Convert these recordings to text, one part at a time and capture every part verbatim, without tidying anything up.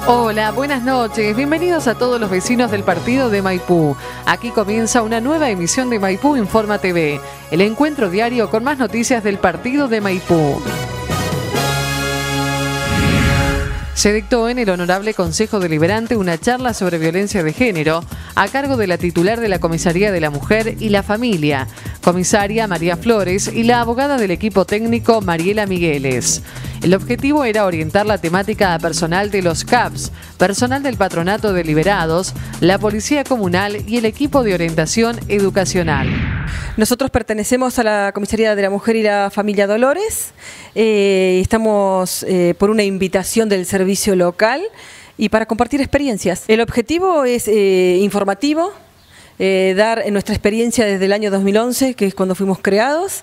Hola, buenas noches. Bienvenidos a todos los vecinos del partido de Maipú. Aquí comienza una nueva emisión de Maipú Informa T V, el encuentro diario con más noticias del partido de Maipú. Se dictó en el Honorable Consejo Deliberante una charla sobre violencia de género a cargo de la titular de la Comisaría de la Mujer y la Familia, comisaria María Flores, y la abogada del equipo técnico Mariela Migueles. El objetivo era orientar la temática a personal de los C A Ps, personal del Patronato de Liberados, la Policía Comunal y el equipo de orientación educacional. Nosotros pertenecemos a la Comisaría de la Mujer y la Familia Dolores. Eh, estamos eh, por una invitación del servicio local y para compartir experiencias. El objetivo es eh, informativo, eh, dar nuestra experiencia desde el año dos mil once, que es cuando fuimos creados,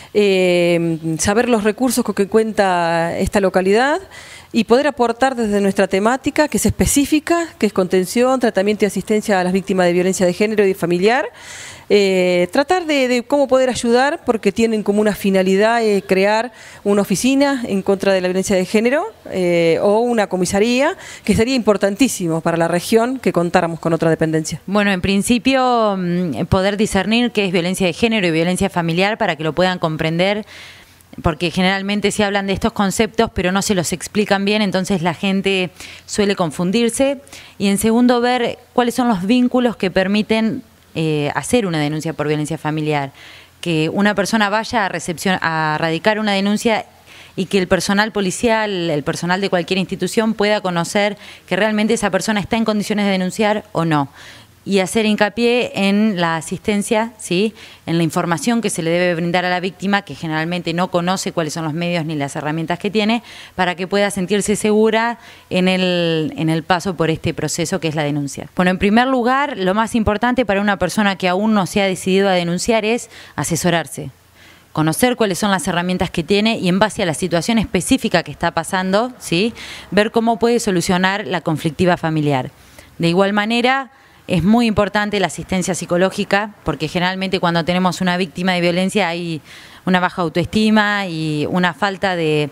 eh, saber los recursos con que cuenta esta localidad y poder aportar desde nuestra temática, que es específica, que es contención, tratamiento y asistencia a las víctimas de violencia de género y familiar. Eh, tratar de, de cómo poder ayudar, porque tienen como una finalidad eh, crear una oficina en contra de la violencia de género eh, o una comisaría, que sería importantísimo para la región que contáramos con otra dependencia. Bueno, en principio poder discernir qué es violencia de género y violencia familiar para que lo puedan comprender, porque generalmente se hablan de estos conceptos pero no se los explican bien, entonces la gente suele confundirse. Y en segundo, ver cuáles son los vínculos que permiten Eh, hacer una denuncia por violencia familiar, que una persona vaya a recepción a radicar una denuncia y que el personal policial, el personal de cualquier institución pueda conocer que realmente esa persona está en condiciones de denunciar o no, y hacer hincapié en la asistencia, ¿sí?, en la información que se le debe brindar a la víctima, que generalmente no conoce cuáles son los medios ni las herramientas que tiene, para que pueda sentirse segura en el, en el paso por este proceso que es la denuncia. Bueno, en primer lugar, lo más importante para una persona que aún no se ha decidido a denunciar es asesorarse, conocer cuáles son las herramientas que tiene y en base a la situación específica que está pasando, ¿sí?, ver cómo puede solucionar la conflictiva familiar. De igual manera, es muy importante la asistencia psicológica, porque generalmente cuando tenemos una víctima de violencia hay una baja autoestima y una falta de,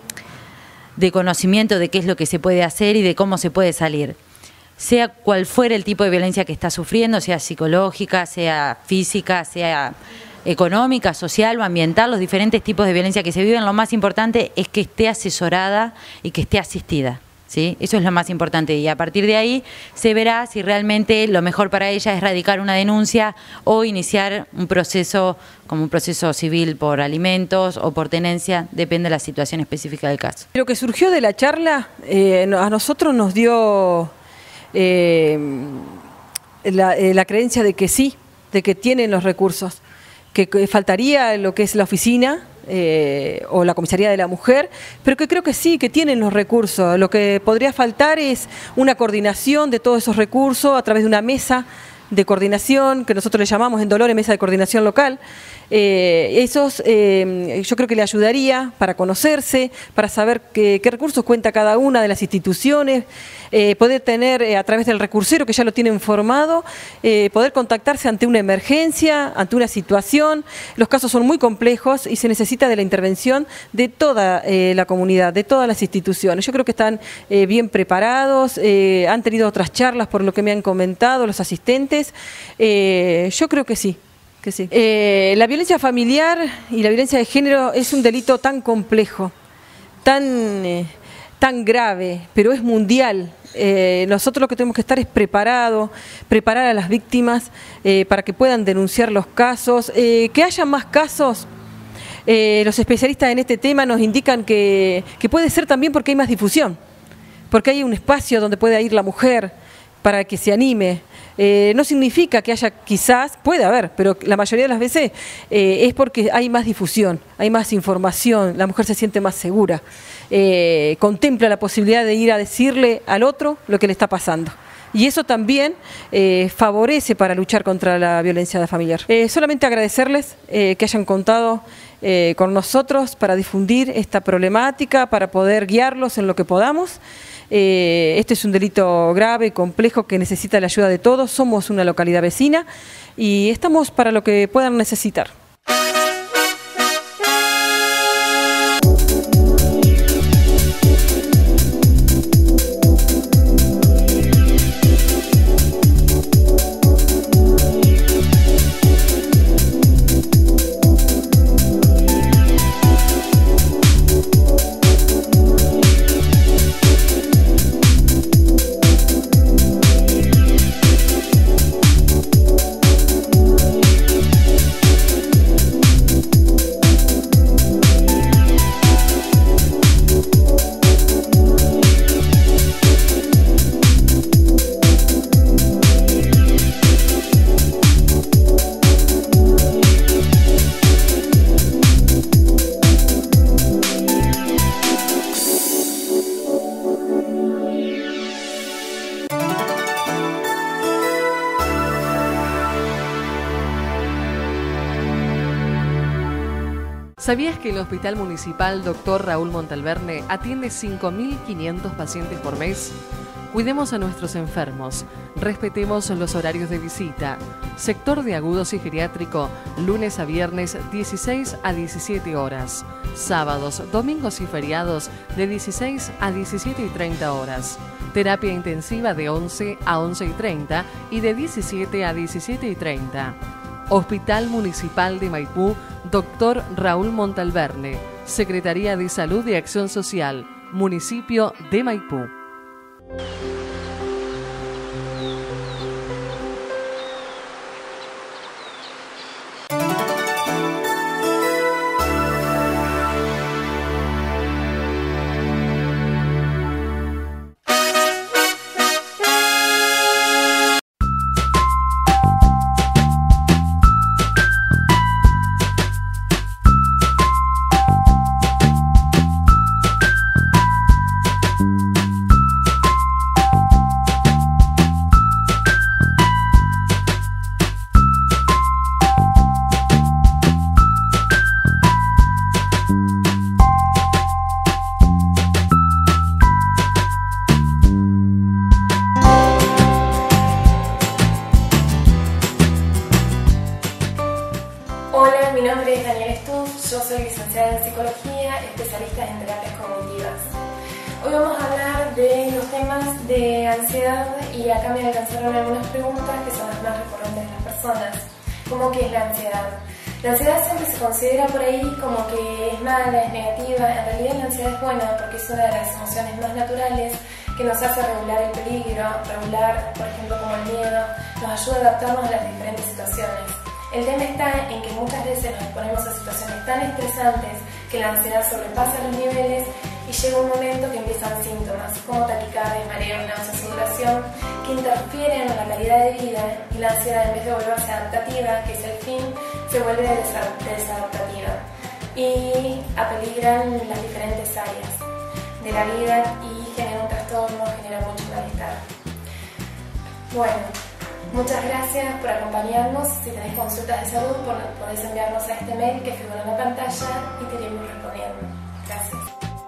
de conocimiento de qué es lo que se puede hacer y de cómo se puede salir. Sea cual fuera el tipo de violencia que está sufriendo, sea psicológica, sea física, sea económica, social o ambiental, los diferentes tipos de violencia que se viven, lo más importante es que esté asesorada y que esté asistida. ¿Sí? Eso es lo más importante, y a partir de ahí se verá si realmente lo mejor para ella es radicar una denuncia o iniciar un proceso como un proceso civil por alimentos o por tenencia, depende de la situación específica del caso. Lo que surgió de la charla eh, a nosotros nos dio eh, la, eh, la creencia de que sí, de que tienen los recursos, que, que faltaría lo que es la oficina, Eh, o la Comisaría de la Mujer, pero que creo que sí, que tienen los recursos. Lo que podría faltar es una coordinación de todos esos recursos a través de una mesa de coordinación, que nosotros le llamamos en Dolores Mesa de Coordinación Local. Eh, esos eh, yo creo que le ayudaría para conocerse, para saber qué, qué recursos cuenta cada una de las instituciones, eh, poder tener eh, a través del recursero, que ya lo tienen formado, eh, poder contactarse ante una emergencia, ante una situación. Los casos son muy complejos y se necesita de la intervención de toda eh, la comunidad, de todas las instituciones. Yo creo que están eh, bien preparados, eh, han tenido otras charlas por lo que me han comentado los asistentes. Eh, yo creo que sí. Que sí. Eh, la violencia familiar y la violencia de género es un delito tan complejo, tan, eh, tan grave, pero es mundial. Eh, nosotros lo que tenemos que estar es preparados, preparar a las víctimas eh, para que puedan denunciar los casos, eh, que haya más casos. Eh, los especialistas en este tema nos indican que, que puede ser también porque hay más difusión, porque hay un espacio donde pueda ir la mujer para que se anime. Eh, no significa que haya, quizás, puede haber, pero la mayoría de las veces eh, es porque hay más difusión, hay más información, la mujer se siente más segura, eh, contempla la posibilidad de ir a decirle al otro lo que le está pasando. Y eso también eh, favorece para luchar contra la violencia familiar. Eh, solamente agradecerles eh, que hayan contado eh, con nosotros para difundir esta problemática, para poder guiarlos en lo que podamos. Eh, este es un delito grave, complejo, que necesita la ayuda de todos. Somos una localidad vecina y estamos para lo que puedan necesitar. ¿Sabías que el Hospital Municipal doctor Raúl Montalverne atiende cinco mil quinientos pacientes por mes? Cuidemos a nuestros enfermos, respetemos los horarios de visita. Sector de agudos y geriátrico, lunes a viernes dieciséis a diecisiete horas. Sábados, domingos y feriados de dieciséis a diecisiete y treinta horas. Terapia intensiva de once a once y treinta y de diecisiete a diecisiete y treinta. Hospital Municipal de Maipú, doctor Raúl Montalverne, Secretaría de Salud y Acción Social, Municipio de Maipú. Hola, mi nombre es Daniela Stuff, yo soy licenciada en Psicología, especialista en terapias cognitivas. Hoy vamos a hablar de los temas de ansiedad y acá me alcanzaron algunas preguntas que son las más recurrentes de las personas. ¿Cómo que es la ansiedad? La ansiedad siempre se considera por ahí como que es mala, es negativa. En realidad la ansiedad es buena porque es una de las emociones más naturales que nos hace regular el peligro, regular, por ejemplo, como el miedo, nos ayuda a adaptarnos a las diferentes situaciones. El tema está en que muchas veces nos exponemos a situaciones tan estresantes que la ansiedad sobrepasa los niveles y llega un momento que empiezan síntomas como taquicardia, mareo, náusea, sudoración que interfieren en la calidad de vida y la ansiedad, en vez de volverse adaptativa, que es el fin, se vuelve desadaptativa y apeligran las diferentes áreas de la vida y genera un trastorno, genera mucho malestar. Bueno, muchas gracias por acompañarnos. Si tenéis consultas de salud, podéis enviarnos a este mail que figura en la pantalla y te iremos respondiendo. Gracias.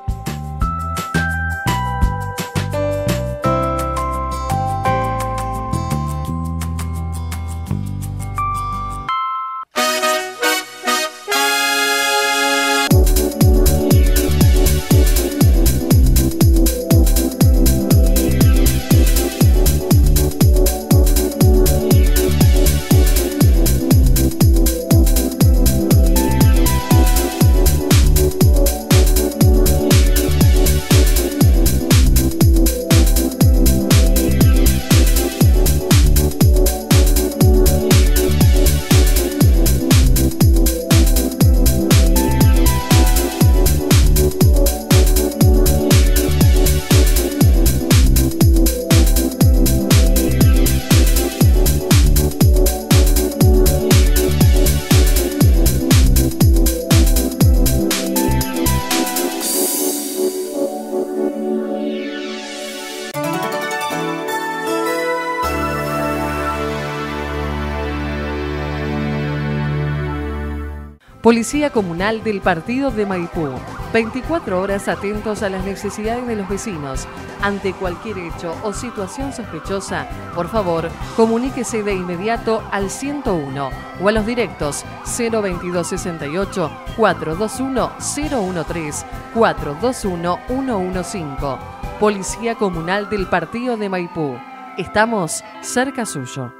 Policía Comunal del Partido de Maipú. veinticuatro horas atentos a las necesidades de los vecinos. Ante cualquier hecho o situación sospechosa, por favor, comuníquese de inmediato al ciento uno o a los directos cero veintidós sesenta y ocho, cuatrocientos veintiuno, cero trece, cuatrocientos veintiuno, ciento quince. Policía Comunal del Partido de Maipú. Estamos cerca suyo.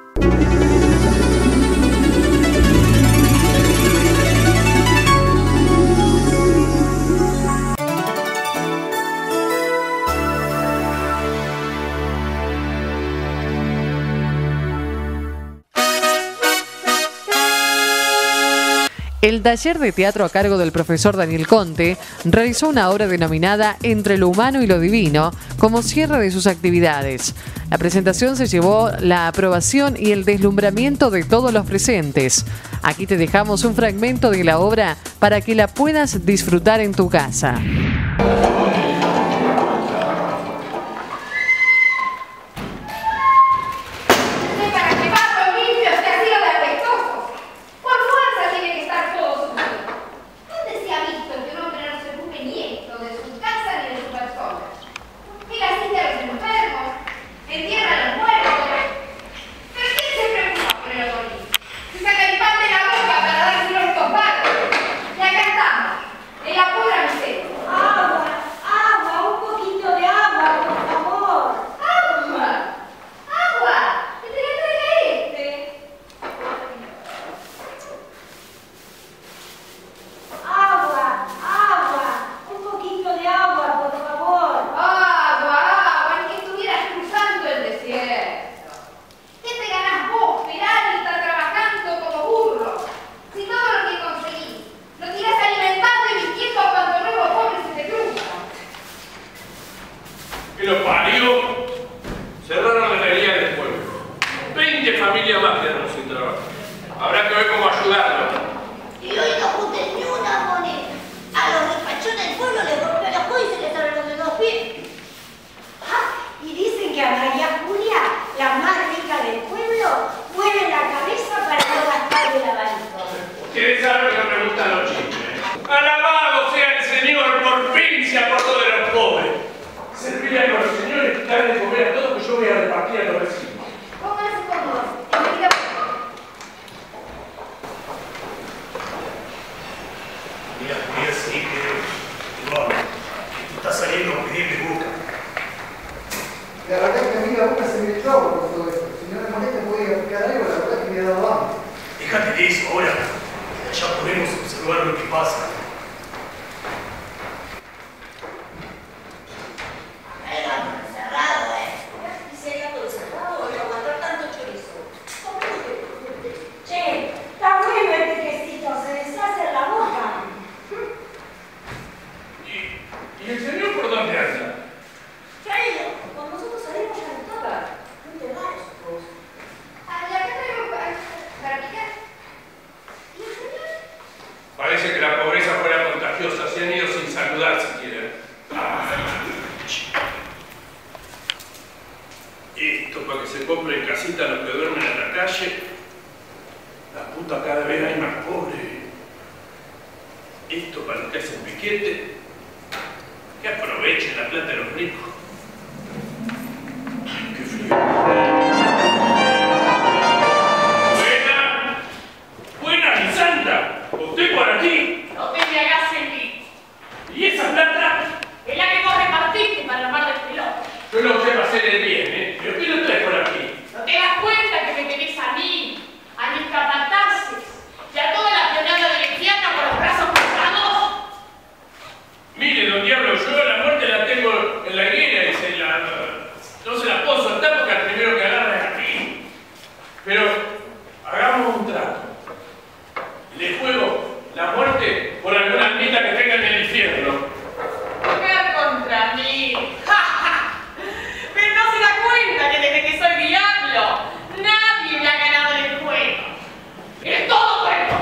El taller de teatro a cargo del profesor Daniel Conte realizó una obra denominada Entre lo humano y lo divino como cierre de sus actividades. La presentación se llevó la aprobación y el deslumbramiento de todos los presentes. Aquí te dejamos un fragmento de la obra para que la puedas disfrutar en tu casa. Decía que lo parió. Cerraron la galería del pueblo. veinte familias más quedaron sin trabajo. Habrá que ver cómo ayudarlo. Y hoy no junten ni una moneda. A los despachones del pueblo les golpeó los codos y se les abren los de dos pies. Ah, y dicen que a María Julia, la más rica del pueblo, mueve la cabeza para no gastar el abanico. Ustedes saben que me gustan los chismes. Alabado sea el Señor por fin se acordó de los pobres. Servirle a los señores, darle de comer a todos, que yo voy a repartir a los vecinos. Pónganse cómodos. Enseguida. Mira, mira, sí, que igual, tú estás saliendo a pedirle boca. La verdad es que a mí la boca se me echó por todo esto. Si no me molesta, podía buscar algo, la verdad es que me ha dado hambre. Déjate de eso ahora, que ya podemos observar lo que pasa. El gato encerrado, ¿eh? ¿Y si el gato encerrado y aguantar tanto chorizo? Che, está bueno este quesito, se deshace en la boca. ¿Y, y el señor por dónde anda? Traído, cuando nosotros salimos ya no estaba. No te das, vos. Ah, ya acá traigo para, para picar. ¿Y el señor? Parece que la pobreza fuera contagiosa. Se han ido sin saludar siquiera. Ah. Esto para que se compren casitas los que duermen en la calle. La puta cada vez hay más pobre. Esto para los que hacen piquete. Que aprovechen la plata de los ricos. Ay, qué frío. Buena. Buena, Lisandra. ¿Usted por aquí? No te me hagas sentir. ¿Y esa plata? Es la que vos repartiste para armar del pelota. Yo lo sé para hacer el bien, ¿eh? ¿Pero qué lo traes por aquí? ¿No te das cuenta que me tenés a mí, a mis capataces y a toda la pionada del infierno con los brazos cruzados? Mire, don Diablo, yo la muerte la tengo en la higuera y se la, no se la puedo soltar porque al primero que agarra es a mí. Pero hagamos un trato. Le juego la muerte por alguna almita que tenga en el infierno. Jugar contra mí. ¡Ja, ja! Pero no se da cuenta que desde que soy diablo, nadie me ha ganado en el juego. Es todo juego.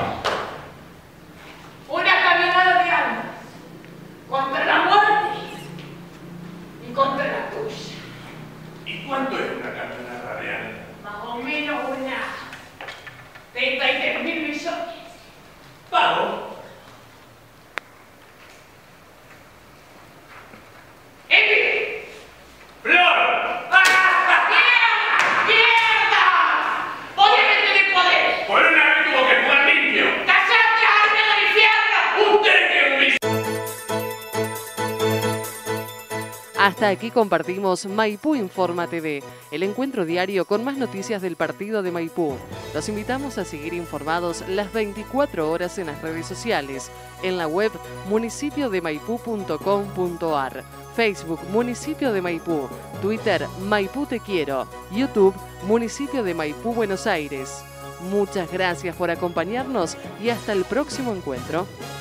Una caminada de almas contra la muerte y contra la tuya. ¿Y cuánto es una caminada real? Más o menos una treinta y tres mil millones. Pago. ¡Epi! ¡Flor! ¡Mierda! ¡Mierda! ¡Obviamente de poder! Por una vez tuvo que jugar limpio. ¡Cállate, alma del infierno! ¡Usted que es un mis... Hasta aquí compartimos Maipú Informa T V, el encuentro diario con más noticias del partido de Maipú. Los invitamos a seguir informados las veinticuatro horas en las redes sociales, en la web municipio de maipú punto com punto ar, Facebook Municipio de Maipú, Twitter Maipú Te Quiero, YouTube Municipio de Maipú Buenos Aires. Muchas gracias por acompañarnos y hasta el próximo encuentro.